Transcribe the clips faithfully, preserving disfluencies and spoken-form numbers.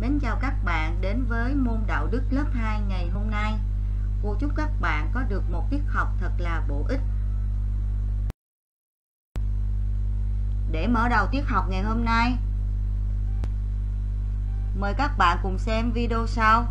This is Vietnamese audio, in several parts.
Mến chào các bạn đến với môn đạo đức lớp hai ngày hôm nay. Cô chúc các bạn có được một tiết học thật là bổ ích. Để mở đầu tiết học ngày hôm nay, mời các bạn cùng xem video sau.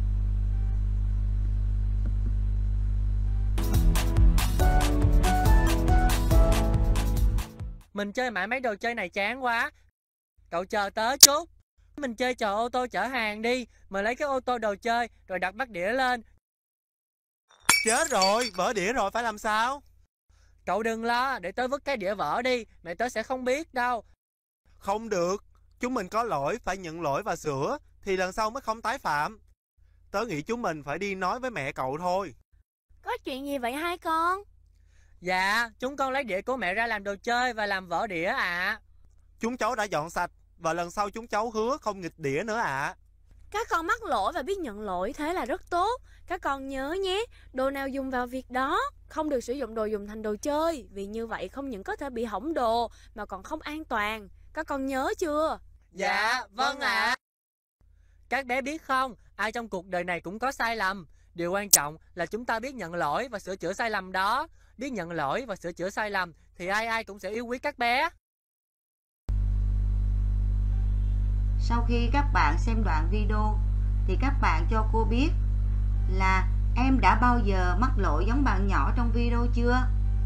Mình chơi mãi mấy đồ chơi này chán quá. Cậu chờ tớ chút. Mình chơi trò ô tô chở hàng đi. Mình lấy cái ô tô đồ chơi rồi đặt bắt đĩa lên. Chết rồi, vỡ đĩa rồi, phải làm sao? Cậu đừng lo, để tớ vứt cái đĩa vỡ đi. Mẹ tớ sẽ không biết đâu. Không được, chúng mình có lỗi, phải nhận lỗi và sửa, thì lần sau mới không tái phạm. Tớ nghĩ chúng mình phải đi nói với mẹ cậu thôi. Có chuyện gì vậy hai con? Dạ, chúng con lấy đĩa của mẹ ra làm đồ chơi và làm vỡ đĩa ạ. À. Chúng cháu đã dọn sạch, và lần sau chúng cháu hứa không nghịch đĩa nữa ạ. À. Các con mắc lỗi và biết nhận lỗi, thế là rất tốt. Các con nhớ nhé, đồ nào dùng vào việc đó, không được sử dụng đồ dùng thành đồ chơi. Vì như vậy không những có thể bị hỏng đồ, mà còn không an toàn. Các con nhớ chưa? Dạ, vâng ạ. À. Các bé biết không, ai trong cuộc đời này cũng có sai lầm. Điều quan trọng là chúng ta biết nhận lỗi và sửa chữa sai lầm đó. Biết nhận lỗi và sửa chữa sai lầm thì ai ai cũng sẽ yêu quý các bé. Sau khi các bạn xem đoạn video thì các bạn cho cô biết là em đã bao giờ mắc lỗi giống bạn nhỏ trong video chưa?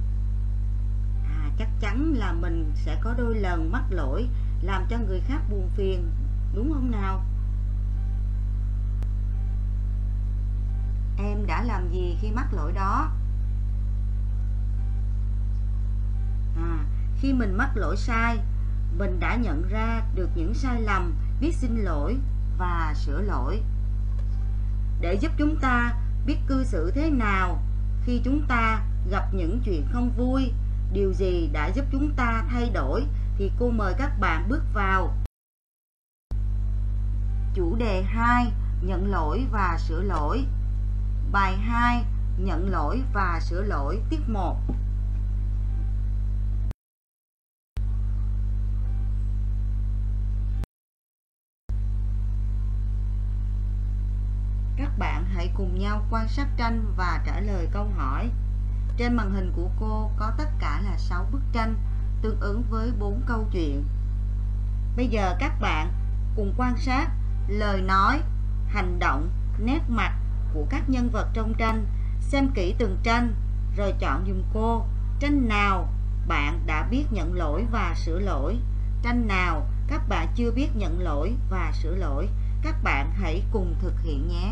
À, chắc chắn là mình sẽ có đôi lần mắc lỗi làm cho người khác buồn phiền, đúng không nào? Em đã làm gì khi mắc lỗi đó? À, khi mình mắc lỗi sai, mình đã nhận ra được những sai lầm, biết xin lỗi và sửa lỗi. Để giúp chúng ta biết cư xử thế nào khi chúng ta gặp những chuyện không vui, điều gì đã giúp chúng ta thay đổi, thì cô mời các bạn bước vào chủ đề hai, nhận lỗi và sửa lỗi. Bài hai, nhận lỗi và sửa lỗi, tiết một. Các bạn hãy cùng nhau quan sát tranh và trả lời câu hỏi. Trên màn hình của cô có tất cả là sáu bức tranh tương ứng với bốn câu chuyện. Bây giờ các bạn cùng quan sát lời nói, hành động, nét mặt của các nhân vật trong tranh, xem kỹ từng tranh rồi chọn giùm cô tranh nào bạn đã biết nhận lỗi và sửa lỗi, tranh nào các bạn chưa biết nhận lỗi và sửa lỗi. Các bạn hãy cùng thực hiện nhé.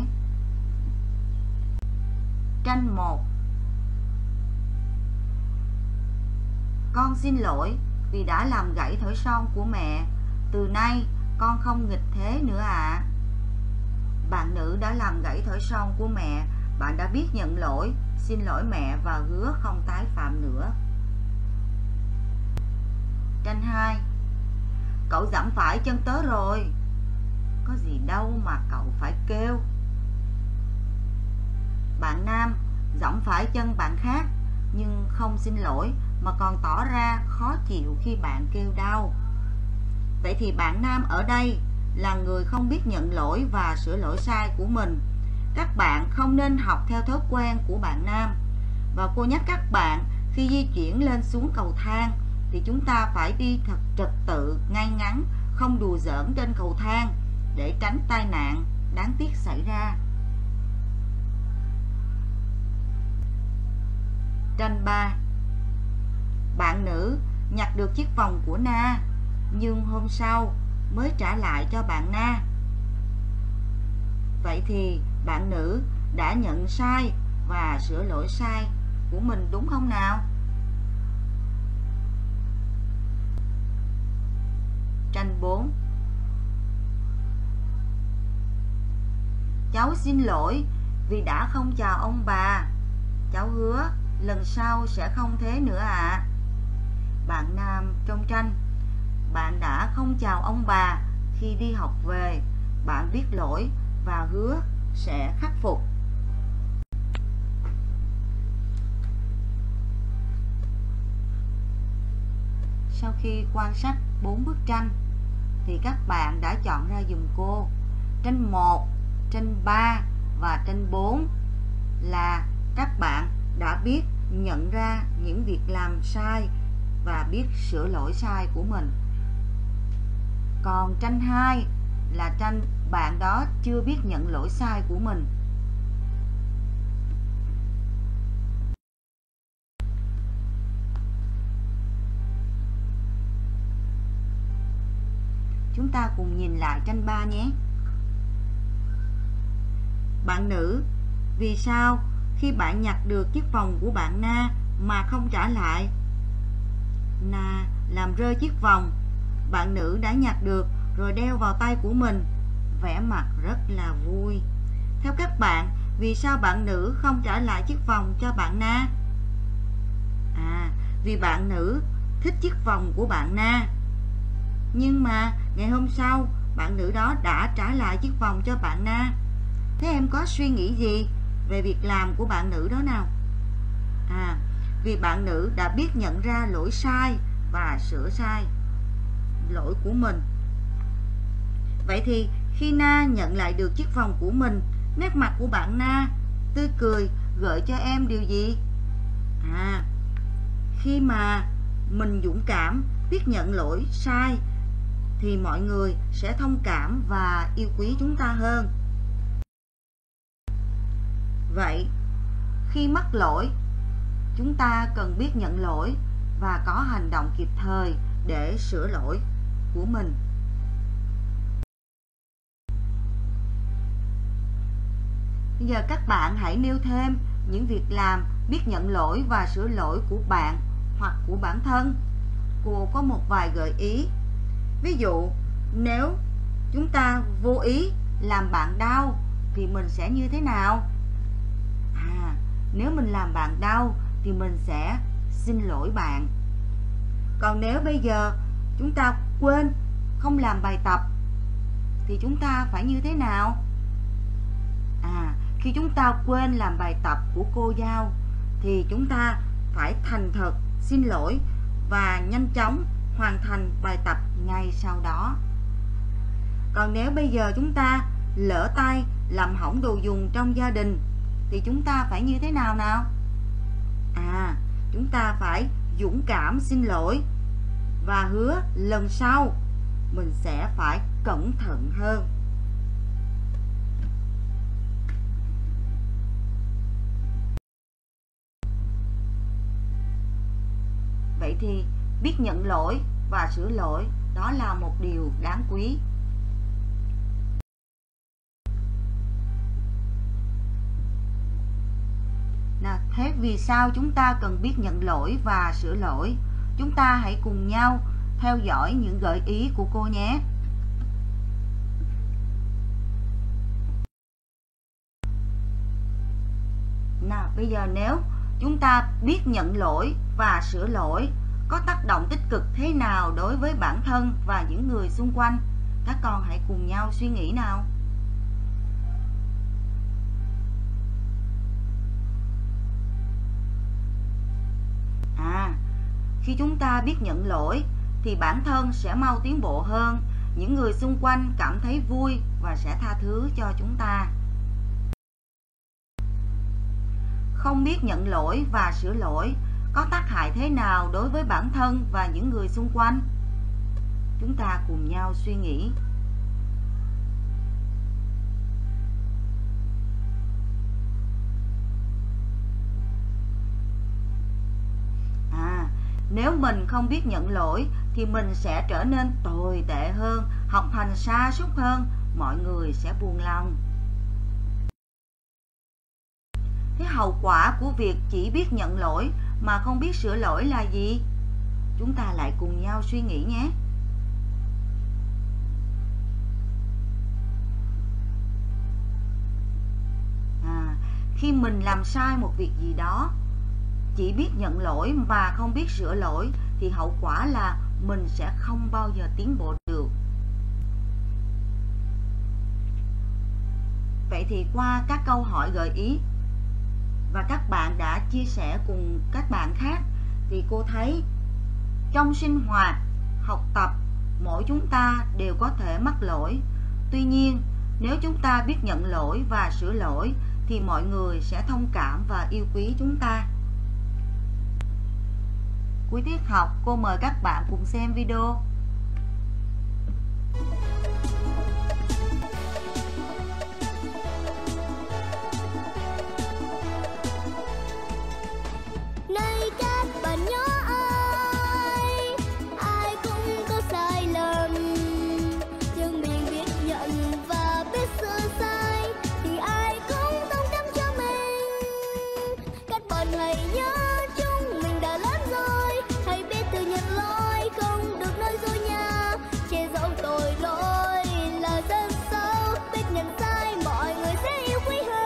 Tranh một. Con xin lỗi vì đã làm gãy thỏi son của mẹ. Từ nay con không nghịch thế nữa ạ. À. Bạn nữ đã làm gãy thỏi son của mẹ. Bạn đã biết nhận lỗi, xin lỗi mẹ và hứa không tái phạm nữa. Tranh hai. Cậu giẫm phải chân tớ rồi. Có gì đâu mà cậu phải kêu. Bạn nam giẫm phải chân bạn khác nhưng không xin lỗi mà còn tỏ ra khó chịu khi bạn kêu đau. Vậy thì bạn nam ở đây là người không biết nhận lỗi và sửa lỗi sai của mình. Các bạn không nên học theo thói quen của bạn nam. Và cô nhắc các bạn, khi di chuyển lên xuống cầu thang thì chúng ta phải đi thật trật tự, ngay ngắn, không đùa giỡn trên cầu thang để tránh tai nạn đáng tiếc xảy ra. Tranh ba. Bạn nữ nhặt được chiếc vòng của Na nhưng hôm sau mới trả lại cho bạn Na. Vậy thì bạn nữ đã nhận sai và sửa lỗi sai của mình, đúng không nào? Tranh bốn. Cháu xin lỗi vì đã không chào ông bà. Cháu hứa lần sau sẽ không thế nữa ạ. À. Bạn nam trong tranh, bạn đã không chào ông bà khi đi học về. Bạn biết lỗi và hứa sẽ khắc phục. Sau khi quan sát bốn bức tranh thì các bạn đã chọn ra giùm cô tranh một, tranh ba và tranh bốn là các bạn đã biết nhận ra những việc làm sai và biết sửa lỗi sai của mình. Còn tranh hai là tranh bạn đó chưa biết nhận lỗi sai của mình. Chúng ta cùng nhìn lại tranh ba nhé. Bạn nữ, vì sao khi bạn nhặt được chiếc vòng của bạn Na mà không trả lại? Na làm rơi chiếc vòng bạn nữ đã nhặt được rồi đeo vào tay của mình, vẻ mặt rất là vui. Theo các bạn, vì sao bạn nữ không trả lại chiếc vòng cho bạn Na? À, vì bạn nữ thích chiếc vòng của bạn Na. Nhưng mà ngày hôm sau, bạn nữ đó đã trả lại chiếc vòng cho bạn Na. Thế em có suy nghĩ gì về việc làm của bạn nữ đó nào? À, vì bạn nữ đã biết nhận ra lỗi sai và sửa sai lỗi của mình. Vậy thì khi Na nhận lại được chiếc vòng của mình, nét mặt của bạn Na tươi cười gợi cho em điều gì? À, khi mà mình dũng cảm biết nhận lỗi sai thì mọi người sẽ thông cảm và yêu quý chúng ta hơn. Vậy, khi mắc lỗi, chúng ta cần biết nhận lỗi và có hành động kịp thời để sửa lỗi của mình. Bây giờ các bạn hãy nêu thêm những việc làm biết nhận lỗi và sửa lỗi của bạn hoặc của bản thân. Cô có một vài gợi ý. Ví dụ, nếu chúng ta vô ý làm bạn đau thì mình sẽ như thế nào? À, nếu mình làm bạn đau thì mình sẽ xin lỗi bạn. Còn nếu bây giờ chúng ta quên không làm bài tập thì chúng ta phải như thế nào? À, khi chúng ta quên làm bài tập của cô giao thì chúng ta phải thành thật xin lỗi và nhanh chóng hoàn thành bài tập ngay sau đó. Còn nếu bây giờ chúng ta lỡ tay làm hỏng đồ dùng trong gia đình thì chúng ta phải như thế nào nào? À, chúng ta phải dũng cảm xin lỗi và hứa lần sau mình sẽ phải cẩn thận hơn. Vậy thì biết nhận lỗi và sửa lỗi đó là một điều đáng quý. Nào, thế vì sao chúng ta cần biết nhận lỗi và sửa lỗi? Chúng ta hãy cùng nhau theo dõi những gợi ý của cô nhé. Nào, bây giờ nếu chúng ta biết nhận lỗi và sửa lỗi có tác động tích cực thế nào đối với bản thân và những người xung quanh? Các con hãy cùng nhau suy nghĩ nào. À, khi chúng ta biết nhận lỗi thì bản thân sẽ mau tiến bộ hơn, những người xung quanh cảm thấy vui và sẽ tha thứ cho chúng ta. Không biết nhận lỗi và sửa lỗi có tác hại thế nào đối với bản thân và những người xung quanh? Chúng ta cùng nhau suy nghĩ. À, nếu mình không biết nhận lỗi thì mình sẽ trở nên tồi tệ hơn, học hành sa sút hơn, mọi người sẽ buồn lòng. Thế hậu quả của việc chỉ biết nhận lỗi mà không biết sửa lỗi là gì? Chúng ta lại cùng nhau suy nghĩ nhé. À, khi mình làm sai một việc gì đó, chỉ biết nhận lỗi mà không biết sửa lỗi thì hậu quả là mình sẽ không bao giờ tiến bộ được. Vậy thì qua các câu hỏi gợi ý và các bạn đã chia sẻ cùng các bạn khác thì cô thấy trong sinh hoạt, học tập, mỗi chúng ta đều có thể mắc lỗi. Tuy nhiên, Nếu chúng ta biết nhận lỗi và sửa lỗi thì mọi người sẽ thông cảm và yêu quý chúng ta. Cuối tiết học, cô mời các bạn cùng xem video. Này các bạn nhỏ ơi, ai cũng có sai lầm, nhưng mình biết nhận và biết sửa sai thì ai cũng thông cảm cho mình. Các bạn hãy nhớ chúng mình đã lớn rồi, hãy biết tự nhận lỗi, không được nói dối nha. Che giấu tội lỗi là rất xấu, biết nhận sai mọi người sẽ yêu quý hơn.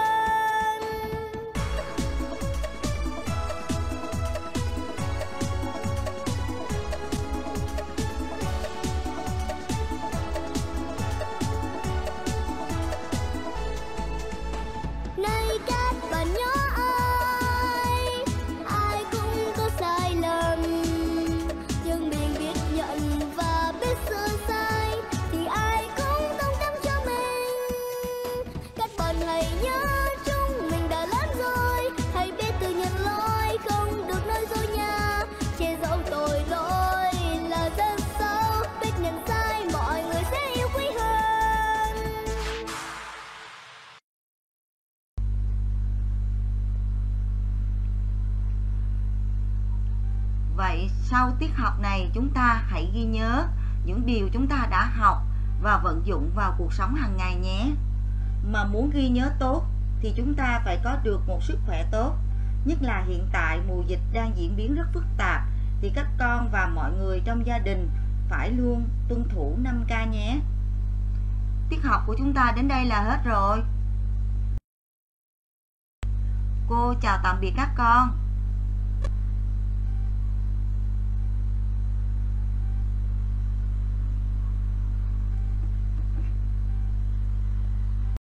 Này các bạn nhỏ ơi, ai cũng có sai lầm, nhưng mình biết nhận và biết sửa sai thì ai cũng thông cảm cho mình. Các bạn hãy nhớ chúng mình đã lớn rồi, hãy biết tự nhận lỗi, không được nói dối nha. Che giấu tội lỗi là rất xấu, biết nhận sai mọi người sẽ yêu quý hơn. Vậy sau tiết học này chúng ta hãy ghi nhớ những điều chúng ta đã học và vận dụng vào cuộc sống hàng ngày nhé. Mà muốn ghi nhớ tốt thì chúng ta phải có được một sức khỏe tốt. Nhất là hiện tại mùa dịch đang diễn biến rất phức tạp thì các con và mọi người trong gia đình phải luôn tuân thủ năm K nhé. Tiết học của chúng ta đến đây là hết rồi. Cô chào tạm biệt các con.